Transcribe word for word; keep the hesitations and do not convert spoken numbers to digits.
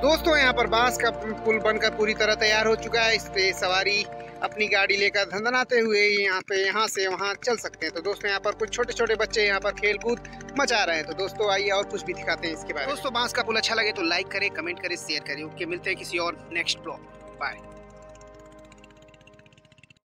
दोस्तों यहाँ पर बांस का पुल बनकर पूरी तरह तैयार हो चुका है। इस पे सवारी अपनी गाड़ी लेकर धंधनाते हुए यहाँ पे यहाँ से वहाँ चल सकते हैं। तो दोस्तों यहाँ पर कुछ छोटे छोटे बच्चे यहाँ पर खेल कूद मचा रहे हैं। तो दोस्तों आइए और कुछ भी दिखाते हैं इसके बारे में। दोस्तों बांस का पुल अच्छा लगे तो लाइक करें, कमेंट करें, शेयर करें। ओके, मिलते हैं किसी और नेक्स्ट ब्लॉग। बाय।